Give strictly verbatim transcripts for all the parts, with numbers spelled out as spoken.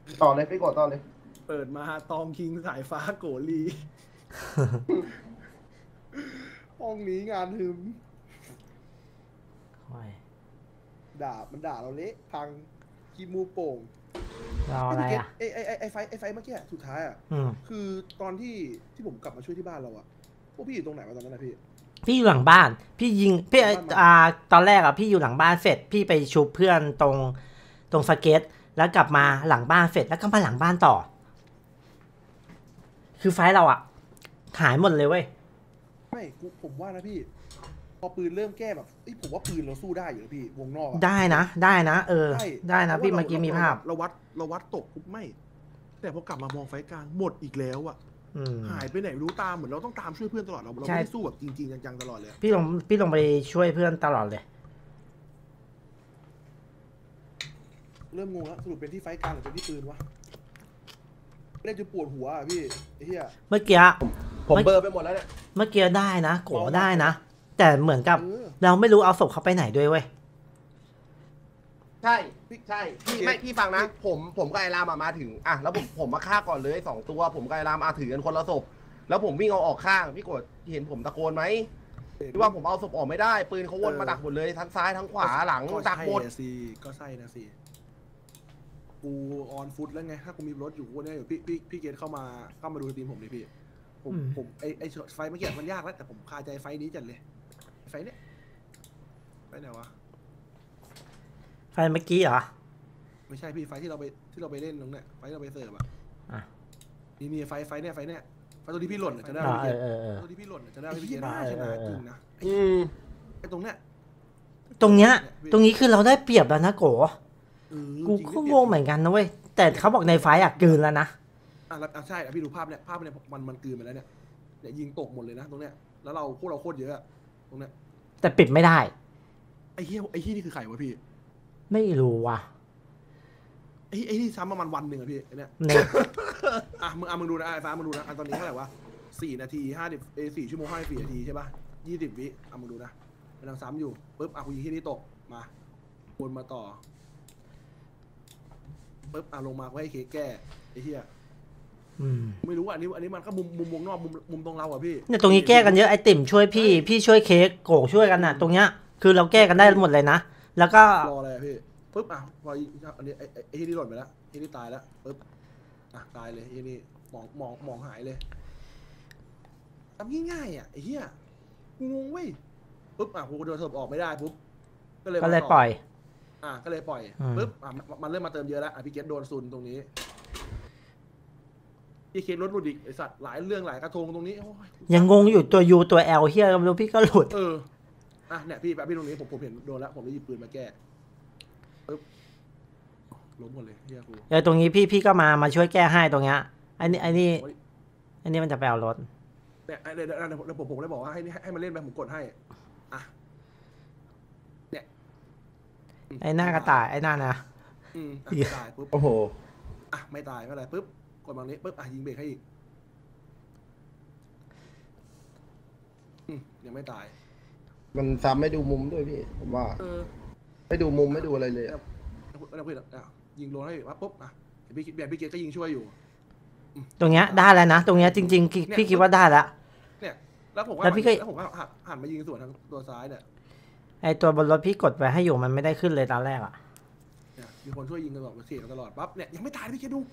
ต่อเลยพี่กดต่อเลยเปิดมาตองคิงสายฟ้าโกลีห้องนี้งานหืมด่ามันด่าเราเละพังกีมูโป่งรออะไรอ่ะไอไอไอไอไฟไอไฟเมื่อกี้สุดท้ายอ่ะคือตอนที่ที่ผมกลับมาช่วยที่บ้านเราอ่ะพวกพี่อยู่ตรงไหนวะตอนนั้นนะพี่พี่อยู่หลังบ้านพี่ยิงพี่อ่าตอนแรกอ่ะพี่อยู่หลังบ้านเสร็จพี่ไปชุบเพื่อนตรงตรงสเก็ตแล้วกลับมาหลังบ้านเสร็จแล้วก็มาหลังบ้านต่อคือไฟเราอ่ะหายหมดเลยเว้ยไม่ผมว่านะพี่พอปืนเริ่มแก้แบบผมว่าปืนเราสู้ได้อยู่พี่วงนอกได้นะได้นะเออได้นะพี่เมื่อกี้มีภาพเราวัดเราวัดตกปุ๊บไม่แต่พอกลับมามองไฟกลางหมดอีกแล้วอ่ะหายไปไหนรู้ตามเหมือนเราต้องตามช่วยเพื่อนตลอดเราเราไม่ได้สู้แบบจริงๆจังๆตลอดเลยพี่ลงพี่ลงไปช่วยเพื่อนตลอดเลยเริ่มงงแล้วสรุปเป็นที่ไฟกลางหรือเป็นที่ปืนวะเล่นจนปวดหัวอ่ะพี่ไอ้เหี้ยเมื่อกี้ผมเบอร์ไปหมดแล้วเนี่ยเมื่อกี้ได้นะโกได้นะแต่เหมือนกับเราไม่รู้เอาศพเขาไปไหนด้วยเว้ยใช่ใช่พี่ไม่พี่ฟังนะผมผมกับไอรามมาถึงอ่ะแล้วผมผมมาฆ่าก่อนเลยสองตัวผมกับไอรามอาถือกันคนละศพแล้วผมวิ่งเอาออกข้างพี่กดเห็นผมตะโกนไหมที่ว่าผมเอาศพออกไม่ได้ปืนเขาวนมาดักหมดเลยทั้งซ้ายทั้งขวาหลังดักหมดสิก็ใช่นะสิกูออนฟุตแล้วไงถ้ากูมีรถอยู่กูเนี่ยอยู่พี่พี่พี่เกตเข้ามาเข้ามาดูทีมผมดิพี่ผมผมไอไอไฟเมื่อกี้มันยากแล้วแต่ผมคาใจไฟนี้จัดเลยไฟเนี้ยไฟไหนวะไฟเมื่อกี้เหรอไม่ใช่พี่ไฟที่เราไปที่เราไปเล่นตรงเนี้ยไฟที่เราไปเสิร์ฟอ่ะนี่นี่ไฟไฟเนี้ยไฟเนี้ยไฟตัวที่พี่หล่นจะได้พี่เกตตัวที่พี่หล่นจะได้พี่เกตชนะจริงนะอืมไอตรงเนี้ยตรงเนี้ยตรงนี้คือเราได้เปรียบแล้วนะโกกูก็งงเหมือนกันนะเว้ยแต่เขาบอกในไฟอ่ะกืนแล้วนะอ่ะใช่พี่ดูภาพเนี่ยภาพเนี่ยมันมันกืนไปแล้วเนี่ยเนี่ยยิงตกหมดเลยนะตรงเนี้ยแล้วเราพวกเราโคตรเยอะตรงเนี้ยแต่ปิดไม่ได้ไอ้เหี้ยไอ้เหี้ยนี่คือใครวะพี่ไม่รู้ว่ะไอ้ไอ้นี่ซ้ำประมาณวันหนึ่งอะพี่เนี่ยอ่ะมึงอ่ะมึงดูนะไอ้ฟ้ามึงดูนะอันตอนนี้เท่าไหร่วะสี่นาทีห้าสิบเอสี่ชั่วโมงห้าสิบสี่นาทีใช่ป่ะยี่สิบวิอ่ะมึงดูนะมันยังซ้ำอยู่ปุ๊บอ่ะกูยิงที่นี่ตกมาวนมาต่อปุ๊บอ่ะลงมาไว้ให้เคแก้ไอ้เหี้ยไม่รู้อ่ะอันนี้อันนี้มันก็มุมมุมวงนอกมุมมุมตรงเราอ่ะพี่เนี่ยตรงนี้แก้กันเยอะไอติ่มช่วยพี่พี่ช่วยเค้กโกช่วยกันน่ะตรงเนี้ยคือเราแก้กันได้หมดเลยนะแล้วก็รออะไรพี่ปุ๊บอ่ะพออันนี้ไอ้ไอ้ที่นี่หล่นไปแล้วไอ้ที่ตายแล้วปุ๊บอ่ะตายเลยไอ้นี่มองมองมองหายเลยทำง่ายๆอ่ะไอ้เหี้ยงงเว้ยปุ๊บอ่ะกูโดนเสิร์ฟออกไม่ได้ปุ๊บก็เลยก็เลยปล่อยอ่ะก็เลยปล่อยปุ๊บอ่ะมันเริ่มมาเติมเยอะแล้วอ่ะพี่เกตโดนซุนตรงนี้พี่เคสรถหลุดอีกไอสัตว์หลายเรื่องหลายกระทงตรงนี้ยังงงอยู่ตัวยูตัวแอลเฮียไม่รู้พี่ก็หลุดเอออ่ะเนี่ยพี่แบบพี่ตรงนี้ผมผมเห็นโดนแล้วผมได้หยิบปืนมาแก้ปึ๊บล้มหมดเลยเฮียกูเออตรงนี้พี่พี่ก็มามาช่วยแก้ให้ตรงเนี้ยไอ้นี่ไอ้นี่ไอ้นี่มันจะไปเอารถเนี่ยเดี๋ยวเดี๋ยวผมผมเลยบอกว่าให้ให้มันเล่นไปผมกดให้อ่ะเนี่ยไอ้หน้ากระต่ายไอ้หน้านะอืมตายปุ๊บโอ้โหอ่ะไม่ตายไม่อะไรปุ๊บกดบางนี้ปุ๊บอ่ะยิงเบรกให้อีกยังไม่ตายมันซ้ำไม่ดูมุมด้วยพี่ผมว่าไม่ดูมุมไม่ดูอะไรเลยแล้วแล้วพี่อ่ะยิงโดนให้ว่าปุ๊บอ่ะพี่แบบพี่เกตก็ยิงช่วยอยู่ตรงเนี้ยได้แล้วนะตรงเนี้ยจริงๆพี่คิดว่าได้แล้วเนี่ยแล้วผมก็แล้วพี่ก็แล้วผมก็หันมายิงส่วนทางตัวซ้ายเนี่ยไอตัวบนรถพี่กดไปให้อยู่มันไม่ได้ขึ้นเลยตอนแรกอ่ะเนี่ยมีคนช่วยยิงตลอดมาเสียตลอดปั๊บเนี่ยยังไม่ตายพี่เกตดู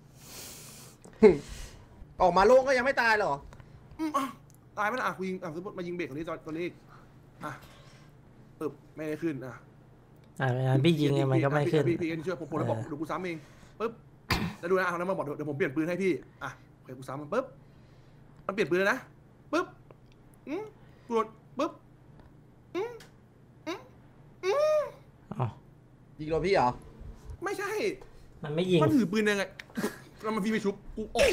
ออกมาโล่งก็ยังไม่ตายหรอตายไหมล่ะกูยิงอ่ะซื้อมายิงเบรกตัวนี้ตัวนี้อ่ะปึ๊บไม่ได้ขึ้นอ่ะอ่าพี่ยิงมันก็ไม่ขึ้นพี่พี่ช่วยผมผมแล้วบอกเดี๋ยวกูซ้ำเองปึ๊บแล้วดูนะเอาแล้วมาบอกเดี๋ยวผมเปลี่ยนปืนให้พี่อ่ะโอเคกูซ้ำมันปึ๊บมันเปลี่ยนปืนเลยนะปึ๊บอืมกูโดนปึ๊บอืมอืมอืมอ๋อยิงโดนพี่เหรอไม่ใช่มันไม่ยิงมันถือปืนยังไงแล้วมันพี่ไปชุบกูโอ้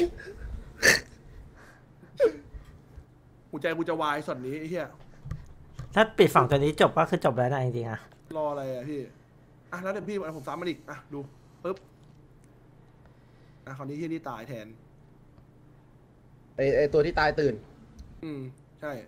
หัวใจกูจะวายส่วนนี้ไอ้เหี้ยถ้าปิดฝั่งตัวนี้จบก็คือจบแล้วนะจริงๆอะรออะไรอะพี่อ่ะแล้วเดี๋ยวพี่ผมซ้ำมาอีกอ่ะดูปึ๊บอ่ะคราวนี้ที่นี่ตายแทนไอไอตัวที่ตายตื่นอืมใช่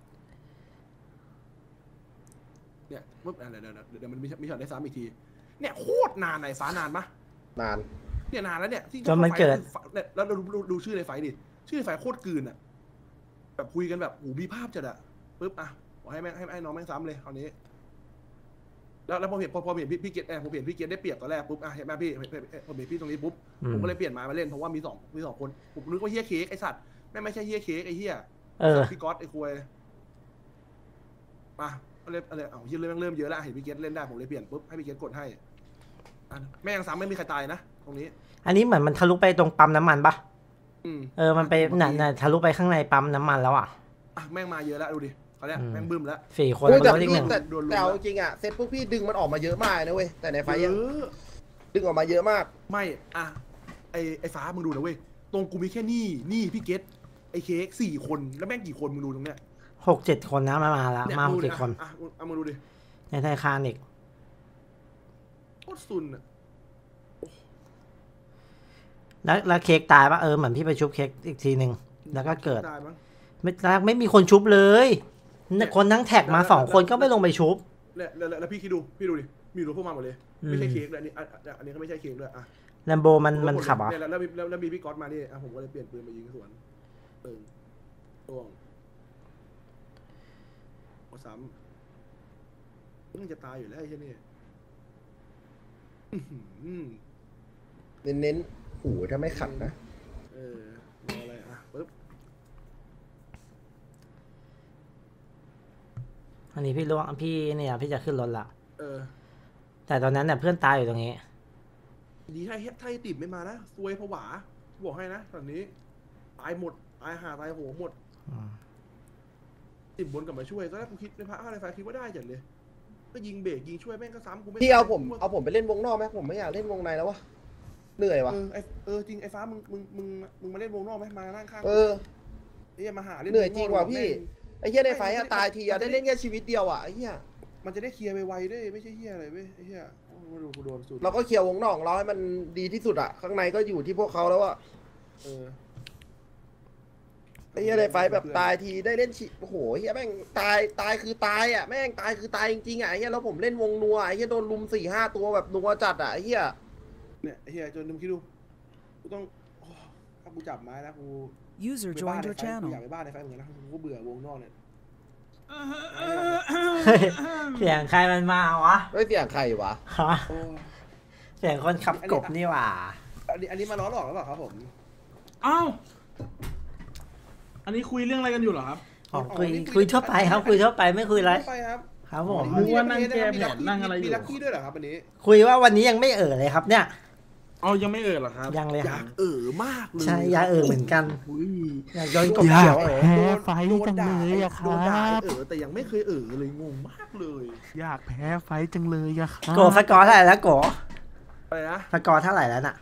เนี่ยปึ๊บอ่ะเดี๋ยวเดี๋ยวเดี๋ยวมันมีมีช็อตได้ซ้ำอีกทีเนี่ยโคตรนานไหนฟ้านานปะนานเนี่ยนานแล้วเนี่ยที่จนมันเกิดเนี่ยแล้วดูดูดูชื่อในไฟดิชื่อในไฟโคตรกลืนอ่ะแบบคุยกันแบบโอ้มีภาพจัดอะปุ๊บอ่ะบอกให้แม่งให้ให้น้องแม่งซ้ำเลยคราวนี้แล้วแล้วพอเห็นพอพอเห็นพี่พี่เกตแอบผมเห็นพี่เกตได้เปรียบตอนแรกปุ๊บอ่ะเห็นไหมพี่ผมเห็นพี่ตรงนี้ปุ๊บผมก็เลยเปลี่ยนมามาเล่นเพราะว่ามีสองมีสองคนผมนึกว่าเฮียเค้กไอสัตว์แม่งไม่ใช่เฮียเค้กไอเฮียเออพี่ก๊อตไอ้ควยมาเริ่มอะไรเอาเริ่มเริ่มเยอะแล้วเห็นพี่เกตเล่นได้ผมเลยเปลี่ยนปุ๊บให้พี่เกตกดให้แม่งซ้ำไม่มีใครตายนะตรงนี้อันนี้เหมือนมันทะลุไปตรงปั๊มน้ำมันปะอืมเออมันไปน่ะน่ะทะลุไปข้างในปั๊มน้ำมันแล้วอ่ะอ่ะแม่งมาเยอะแล้วดูดิเขาเนี่ยแม่งบึ้มแล้วสี่คนแต่แล้วอีกหนึ่งแต่แต่เอาจริงอ่ะเซตพวกพี่ดึงมันออกมาเยอะมากนะเว้ยแต่ในไฟยังดึงออกมาเยอะมากไม่อ่ะไอไอฟ้ามึงดูนะเว้ยตรงกูมีแค่นี่นี่พี่เกตไอเค้กสี่คนแล้วแม่งกี่คนมึงดูตรงเนี้ยหกเจ็ดคนนะมามาแล้วมาหกเจ็ดคนอ่ะเอามาดูดิในไทยคานอีกโคตรซุนอ่ะแล้วแล้วเค้กตายปะเออเหมือนพี่ไปชุบเค้กอีกทีหนึ่งแล้วก็เกิดตายมั้งไม่ไม่มีคนชุบเลยคนทั้งแท็กมาสองคนก็ไม่ลงไปชุบแล้วแล้วพี่คิดดูพี่ดูดิมีรูปพวกมาหมดเลยไม่ใช่เค้กเลยอันนี้อันนี้ก็ไม่ใช่เค้กเลยอ่ะแลมโบมันมันขับอ่ะแล้วแล้วแล้วมีพี่ก๊อตมานี่อ่ะผมก็เลยเปลี่ยนปืนมายิงสวนเออตวงโอ้ซ้ำมึงจะตายอยู่แล้วไอ้เช่นนี้เน้นเน้นโอ้ถ้าไม่ขัดนะเอออะไรอ่ะปึ๊บอันนี้พี่ล่วงพี่เนี่ยพี่จะขึ้นรถละเออแต่ตอนนั้นเนี่ยเพื่อนตายอยู่ตรงนี้ดีถ้าถ้าไอ้ติดไม่มานะซวยผวาบอกให้นะตอนนี้ตายหมดตายหาตายโหหมดติดบนกลับมาช่วยตอนแรกกูคิดในพระอะไรไฟคิดว่าได้จัดเลยก็ยิงเบรกยิงช่วยแม่งก็ซ้ำกูไม่พี่เอาผมเอาผมไปเล่นวงนอกไหมผมไม่อยากเล่นวงในแล้ววะเหนื่อยวะเออไอเออจริงไอ้ฟ้ามึงมึงมึงมึงมาเล่นวงนอกไหมมานั่งข้างเออไอ้มาหาเล่นเหนื่อยจริงว่ะพี่ไอ้เหี้ยในไฟอะตายทีอะได้เล่นแค่ชีวิตเดียวอะไอ้เหี้ยมันจะได้เคลียร์ไวๆด้วยไม่ใช่เหี้ยอะไรเว้ยไอ้เหี้ยดูกูโดนสุดเราก็เคลียร์วงนอกเราให้มันดีที่สุดอะข้างในก็อยู่ที่พวกเขาแล้วอะเออไอ้เหี้ยในไฟแบบตายทีได้เล่นชีโอ้โหเหี้ยแม่งตายตายคือตายอะแม่งตายคือตายจริงๆอะไอ้เหี้ยแล้วผมเล่นวงนัวไอ้เหี้ยโดนลุมสี่ห้าตัวแบบนัวจัดอะไอ้เหี้ยเนี่ยไอ้เหี้ยจนนึงคิดดูกูต้องถ้ากูจับไม้นะกู user joined your channel อยากไปบ้านในไฟเหมือนกันนะกูเบื่อวงนอกเนี่ยเสียงใครมันมาวะเฮ้ยเสียงใครวะฮะเสียงคนขับกบนี่หว่าอันนี้อันนี้มาล้อหลอกหรือเปล่าครับผมอ้าวอันนี้คุยเรื่องอะไรกันอยู่เหรอครับอ๋อคุยคุยทั่วไปครับคุยทั่วไปไม่คุยอะไรไปครับครับผมนึกว่านั่งแก้แผนนั่งอะไรอยู่มีลัคกี้ด้วยเหรอครับอันนี้คุยว่าวันนี้ยังไม่เอ่อเลยครับเนี่ยเอายังไม่เอ่อหรอครับยังเลยอยากเอ่อมากเลยใช่อยากเอ่อเหมือนกันอยากโดนกบเขียวแพ้ไฟจังเลยอะครับโดนด่าเอ่อแต่ยังไม่เคยเอ่อเลยงงมากเลยอยากแพ้ไฟจังเลยอะครับโกสกอร์เท่าไหร่แล้วโกอะไรนะสกอร์เท่าไหร่แล้วน่ะ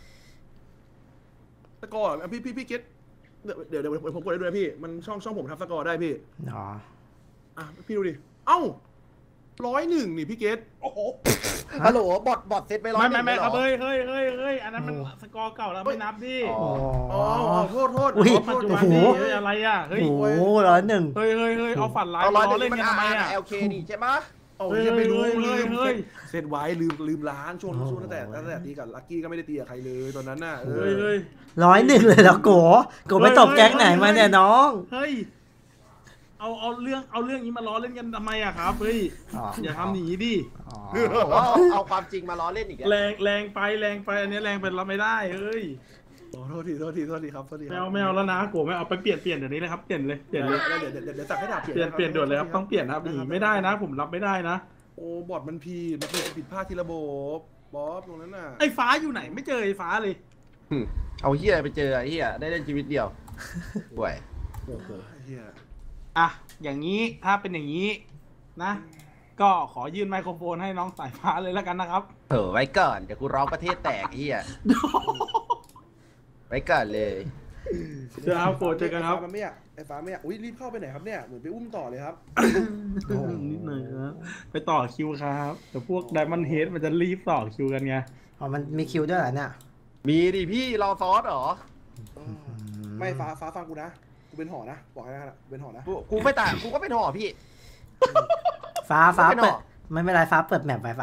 สกอร์พี่พี่พี่เกตเดี๋ยวเดี๋ยวเดี๋ยวผมกดได้ด้วยพี่มันช่องช่องผมทำสกอร์ได้พี่อ๋ออ่ะพี่ดูดิเอ้าร้อยหนึ่งนี่พี่เกตโอ้โหฮัลโหลบอทบอทเซตไปร้อยหนึ่งไม่ไม่ไม่ครับเฮ้ยเฮ้ยเฮ้ยเฮ้ยอันนั้นมันสกอร์เก่าแล้วไม่นับดิอ๋อโทษโทษปัจจุบันนี่เฮ้ยอะไรอ่ะเฮ้ยโอ้โหร้อยหนึ่งเฮ้ยเฮ้ยเฮ้ยเอาฝันร้ายล้อเล่นกันทำไมอ่ะแอล เค นี่ใช่ไหมโอ้ยไม่รู้ลืมเซตไว้ลืมลืมล้างช่วงช่วงตั้งแต่ตั้งแต่ตีกับลักกี้ก็ไม่ได้ตีกับใครเลยตอนนั้นน่ะเฮ้ยเฮ้ยร้อยหนึ่งเลยแล้วโกโกไปตบแก๊งไหนมาเนี่ยน้องเฮ้ยเอาเอาเรื่องเอาเรื่องนี้มาล้อเล่นกันทำไมอะครับเฮ้ยอย่าทำหนีดิเอาความจริงมาล้อเล่นอีกแรงแรงไปแรงไปอันนี้แรงเป็นรับไม่ได้เฮ้ยโทษทีโทษทีโทษทีครับโทษทีไม่เอาไม่เอาแล้วนะโกไม่เอาไปเปลี่ยนเปลี่ยนเดี๋ยวนี้เลยครับเปลี่ยนเลยเปลี่ยนเลยเดี๋ยวเดี๋ยวเดี๋ยวสั่งให้ดับเปลี่ยนเปลี่ยนด่วนเลยครับต้องเปลี่ยนครับหนีไม่ได้นะผมรับไม่ได้นะโอ้บอดมันพีมันเป็นผิดพลาดที่ระบบบ๊อบตรงนั้นน่ะไอ้ฟ้าอยู่ไหนไม่เจอไอ้ฟ้าเลยเอาเฮียไปเจอไอ้เฮียได้เล่นชีวิตเดียวห่วยโอ้โหเฮียอ่ะอย่างนี้ถ้าเป็นอย่างนี้นะก็ขอยื่นไมโครโฟนให้น้องสายฟ้าเลยแล้วกันนะครับเออไว้ก่อนเดี๋ยวกูร้องประเทศแตกไอ้เฮียไว้ก่อนเลยเจอครับโปรเจอกันครับมันไม่อยากไอ้ฟ้าไม่อยากอุ้ยรีบเข้าไปไหนครับเนี่ยเหมือนไปอุ้มต่อเลยครับนิดหน่อยครับไปต่อคิวครับแต่พวกไดมอนด์เฮดมันจะรีบต่อคิวกันไงอ๋อมันมีคิวด้วยเหรอเนี่ยมีดิพี่รอซอสเหรอไม่ฟ้าฟ้าฟังกูนะกูเป็นหอนะบอกให้นะเป็นหอนะกูไม่ต่างกูก็เป็นหอพี่ฟ้าฟ้าเปิดไม่เป็นไรฟ้าเปิดแมปไปฟ้า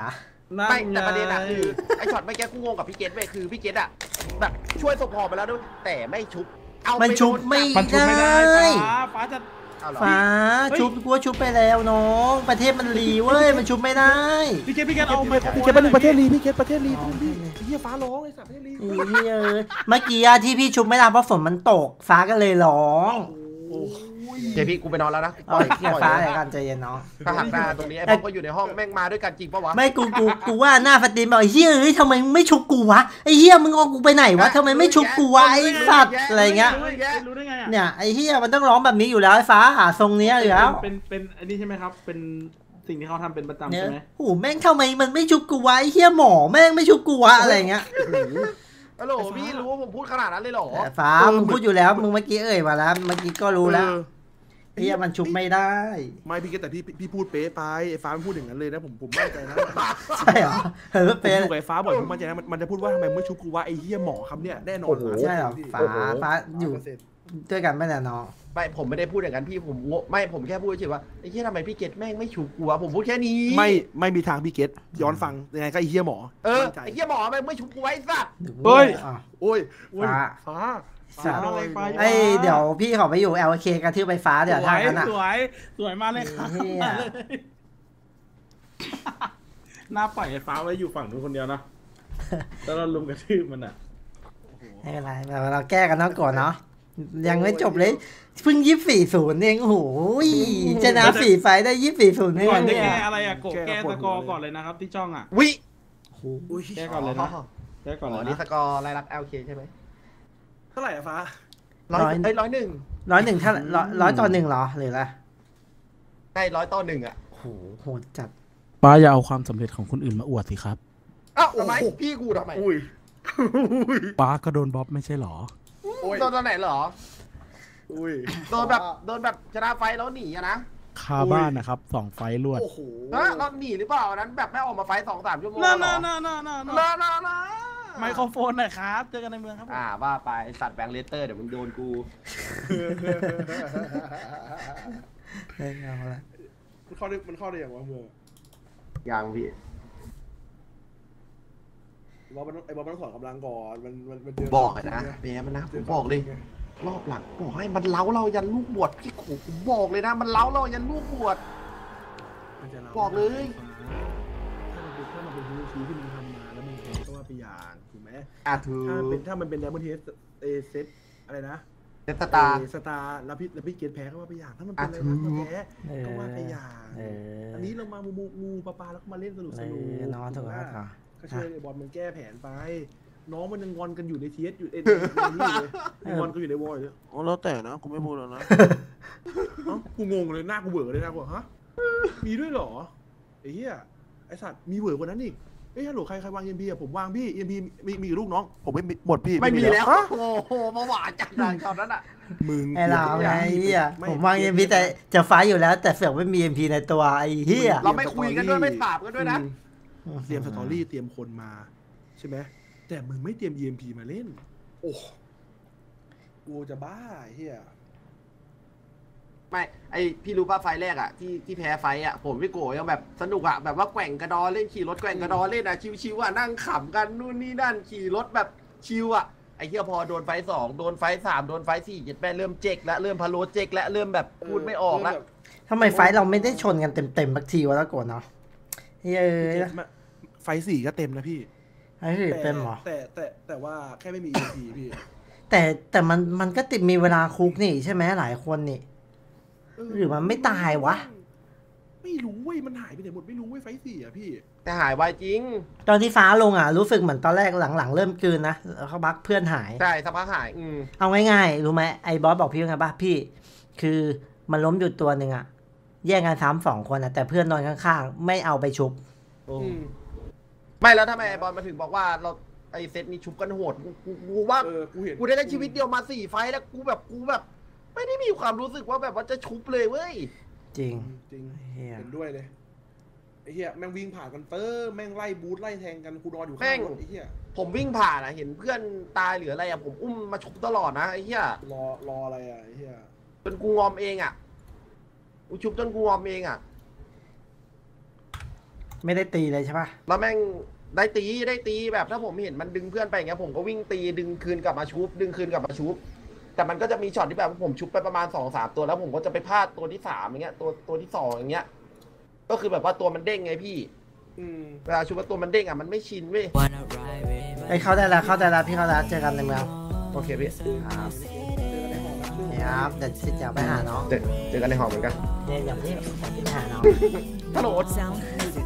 ไม่แต่ประเด็นอะคือไอช็อตเมื่อกี้กูงงกับพี่เกตเว้ยคือพี่เกตอะแบบช่วยสปอร์ตไปแล้วด้วยแต่ไม่ชุบเอามันชุบไม่มันชุบไม่ได้ได้ฟ้าฟ้าจะเอาเหรอฟ้าเฮ้ยชุบกูว่าชุบไปแล้วน้องประเทศมันรีเว้ยมันชุบไม่ได้พี่เกตพี่เกตเอาไมโครโฟพี่นเกตเป็นประเทศลีพี่เกตประเทศลีพี่ไอ้เหี้ยฟ้าร้องไอ้สัตว์ประเทศลีเฮ้ยเอ้ยเมื่อกี้อะที่พี่ชุบไม่ได้เพราะฝนมันตกฟ้าก็เลยร้องโอ้ยเดี๋ยวพี่กูไปนอนแล้วนะปเอาล่อยเกียปล่อยฟ้าเลอะไรยกันใจเย็นน้องถ้าหักหน้าตรงนี้ไอ้พวกก็อยู่ในห้องแม่งมาด้วยกันจริงปะวะไม่กูกูกูว่าหน้าฟาติมบอกไอ้เฮียเอ้ยทำไมมึงไม่ชุบกูวะไอ้เฮียมึงเอากูไปไหนวะทำไมไม่ชุบกูวะไอ้สัตว์อะไรเงี้ยรู้ได้ไงอะเนี่ยไอ้เฮียมันต้องร้องแบบนี้อยู่แล้วไอ้ฟ้าหาทรงเนี้ยอยู่แล้วเป็นเป็นอันนี้ใช่ไหมครับ เป็นสิ่งที่เขาทำเป็นประจำเนี่ยใช่ไหมโอ้โหแม่งทำไมมันไม่ชุบกูวะไอ้เฮียหมอแม่งไม่ชุบกูวะอะไรเงี้ยฮัลโหลพี่รู้ว่าผมพูดขนาดนั้นเลยเหรอแต่ฟ้ามึงพูดอยู่แล้วมึงเมื่อกี้เอ่ยมาแล้วเมื่อกี้ก็รู้แล้วไอ้เฮียมันชุบไม่ได้ไม่พี่เกตแต่พี่พี่พูดเป๊ะไปไอ้ฟ้ามันพูดอย่างนั้นเลยนะผมผมมั่นใจนะใช่เหรอเออผมเป็นอยู่กับไอ้ฟ้าบ่อยผมมั่นใจนะมันมันจะพูดว่าทำไมไม่ชุบกูว่าไอ้เหี้ยหมอครับเนี่ยแน่นอนใช่เหรอฟ้าฟ้าอยู่ด้วยกันไม่แน่น้องไม่ผมไม่ได้พูดอย่างนั้นพี่ผมโง่ไม่ผมแค่พูดเฉยๆว่าไอ้เหี้ยทำไมพี่เกตแม่งไม่ชุบกูวะผมพูดแค่นี้ไม่ไม่มีทางพี่เกตย้อนฟังยังไงก็ไอ้เหี้ยหมอเออมั่นใจไอ้เหี้ยหมอแม่งไม่ชุบกูไว้ไอ้สัตว์เฮ้ยอ่ะโอ้ยฟ้าฟ้าสัตว์อะไรฟ้าไอ้เดี๋ยวพี่ขอไปอยู่ แอล เค กระทืบไฟฟ้าเดี๋ยวสวทางยนั้นอ่ะสวยสวยมากเลยครับเหี้ยมาเลยหน้าปล่อยไอ้ฟ้าไว้อยู่ฝั่งนู้นคนเดียวนะแล้วเราลุมกระทืบมันอ่ะไม่เป็นไรเราเราแก้กันนอกก่อนเนาะยังไม่จบเลยเพิ่งยี่สี่ศูนย์เองโอ้โหชนะสี่ไฟได้ยี่สี่ศูนย์ได้ก่ไงอนจะเนี่ยแก้อะไรอ่ะโกะแก้สกอร์ก่อนเลยนะครับที่ช่องอ่ะวิโอ้โหอุ้ยแก้ก่อนเลยนะแก้ก่อนอ๋เลอย นี่นะสกอร์รายลักษณ์ แอล เค ใช่ไหมเท่าไหร่อะฟ้าร้อยเอ้ยร้อยหนึ่งร้อยหนึ่งถ้าร้อยร้อยต่อหนึ่งเหรอหรืออะไรใช่ร้อยต่อหนึ่งอ่ะโอ้โหโหดจัดป้าอย่าเอาความสำเร็จของคนอื่นมาอวดสิครับอ้าวทำไมพี่กูทำไมอุ้ยป้าก็โดนบ๊อบไม่ใช่หรอโดนตอนไหนเหรออุ้ยโดนแบบโดนแบบชนะไฟแล้วหนีอะนะคาบ้านนะครับสองไฟล์รวดโอ้โหฮะเราหนีหรือเปล่าอันนั้นแบบไม่ออกมาไฟสองสามชั่วโมงน่าเหรน่าอน่าน่าน่าน่าน่าน่าไมโครโฟนหน่อยครับ เจอกันในเมืองครับผมอ่าว่าไปสัตว์แบงค์เลสเตอร์เดี๋ยวมึงโดนกูเล่นเอาละมันเข้าได้มันเข้าได้อย่างวะเมืองยังพี่ไอ้บอลมันต้องไอ้บอลมันต้องถอนกำลังก่อนมันมันมันเจอบอกเลยนะแพ้มันนะผมบอกเลย รอบหลังบอกให้มันเล้าเรายันลูกบวชพี่โขผมบอกเลยนะ มันเล้าเรายันลูกบวชมันจะราบอกเลยถ้ามันเป็นถ้ามันเป็นยูทีที่มึงทำมาแล้วมึงแพ้ก็ว่าไปอย่างถูกไหมอ่ะถือถ้ามันเป็นถ้ามันเป็นดับเบิลเทสเอเซตอะไรนะเซตตาร์เอสตาร์แล้วพี่แล้วพี่เกตแพ้ก็ว่าไปอย่างถ้ามันเป็นอะไรนะมันแพ้เออก็ว่าไปอย่างเอออันนี้เรามามูมูงูปลาปลาแล้วก็มาเล่นสนุกเอสนุกอน้องถูกแล้วค่ะก็ช่วยไอ้บอลมันแก้แผนไป น้องมันยังงอนกันอยู่ในเทียสอยู่เอ็นนี่เลยยังงอนกันอยู่ในวอยเลยอ๋อแล้วแต่นะกูไม่พูดแล้วนะเอ้ากูงงเลยหน้ากูเบื่อเลยนะกูฮะมีด้วยเหรอไอ้เหี้ยไอ้สัตว์มีเบื่อกว่านั้นอีกเอ้ยฮัลโหลใครใครวางเอ็มพีอะผมวางพี่เอ็มพีมีมีลูกน้องผมไม่หมดพี่ไม่มีแล้ว โอ้โหมาหวานจังเลยตอนนั้นอ่ะมึงไอ้เราไงเฮียไผมวางเอ็มพีแต่จะฟ้าอยู่แล้ว แต่เสือกไม่มีเอ็มพีในตัวไอ้เฮียเราไม่คุยกันด้วยไม่ถามกันด้วยนะอืมเตรียมสตอรี่เตรียมคนมาใช่ไหมแต่มึงไม่เตรียม อี เอ็ม พี มาเล่น โอ้กูจะบ้าไอ้เฮียไม่ไอพี่รู้ป่ะไฟแรกอ่ะที่ที่แพ้ไฟอ่ะผมพี่โกยังแบบสนุกอ่ะแบบว่าแกว่งกระดอเล่นขี่รถแกว่งกระดอเล่นอ่ะชิวๆอ่ะนั่งขำกันนู่นนี่นั่นขี่รถแบบชิวอ่ะไอ้เหี้ยพอโดนไฟสองโดนไฟสามโดนไฟสี่เจ็ดแม่เริ่มเจ๊กแล้วเริ่มพะโล้เจ๊กแล้วเริ่มแบบพูดไม่ออกแล้วทำไมไฟท์เราไม่ได้ชนกันเต็มๆสักทีวะแล้วก่อนเนาะเฮ้ยเอ้ยไฟสี่ก็เต็มนะพี่ไอ้ที่เต็มเหรอแต่แต่แต่ว่าแค่ไม่มี อี เอ็ม พี พี่แต่แต่มันมันก็ติดมีเวลาคุกนี่ใช่ไหมหลายคนนี่ หรือมันไม่ตายวะไม่รู้เว้ยมันหายไปไหนหมดไม่รู้เว้ยไฟสี่อ่ะพี่แต่หายไวจริงตอนที่ฟ้าลงอ่ะรู้สึกเหมือนตอนแรกหลังๆเริ่มกลืนนะแล้วเขาบักเพื่อนหายใช่สักพักหายอืมเอาง่ายๆรู้ไหมไอ้บอสบอกพี่ว่าไงป่ะพี่ คือมันล้มอยู่ตัวหนึ่งอ่ะ แย่งกันซ้ำสองคนอ่ะแต่เพื่อนนอนข้างๆไม่เอาไปชุบอืมไม่แล้วทำไมไอ้บอลมาถึงบอกว่าเราไอเซตนี้ชุบกันโหดกูกูกูว่าเออกูเห็นกูได้เล่นชีวิตเดียวมาสี่ไฟต์แล้วกูแบบกูแบบ ไม่ได้มีความรู้สึกว่าแบบว่าจะชุบเลยเว้ยจริงจริงเฮียเห็นด้วยเลยไอ้เหี้ยแม่งวิ่งผ่านกันเตอร์แม่งไล่บูทไล่แทงกันกูนอนอยู่แม่ข้างงรถไอ้เหี้ยผมวิ่งผ่านอะเห็นเพื่อนตายหรืออะไรอะผมอุ้มมาชุบตลอดนะไอ้เหี้ยรอรออะไรอ่ะไอ้เหี้ยจนกูงอมเองอะกูชุบจนกูงอมเองอะไม่ได้ตีเลยใช่ปะแล้วแม่งได้ตีได้ตีแบบถ้าผมเห็นมันดึงเพื่อนไปอย่างเงี้ยผมก็วิ่งตีดึงคืนกลับมาชุบดึงคืนกลับมาชุบแต่มันก็จะมีช็อตที่แบบผมชุบไปประมาณสองสามตัวแล้วผมก็จะไปพลาดตัวที่สามอย่างเงี้ยตัวตัวที่สองอย่างเงี้ยก็คือแบบว่าตัวมันเด้งไงพี่อืมเวลาชุบว่าตัวมันเด้งอ่ะมันไม่ชินเว้ยไอ้ยเข้าได้แล้วเข้าได้แล้วพี่เข้าได้แล้วเจอกันในเมืองโอเคพี่ครับนี่ครับเดี๋ยวสิจะไปหาน้องเจอเจอกันในหอเหมือนกันเนี่ยอย่างนี้ไปหาน้องฮัลโหล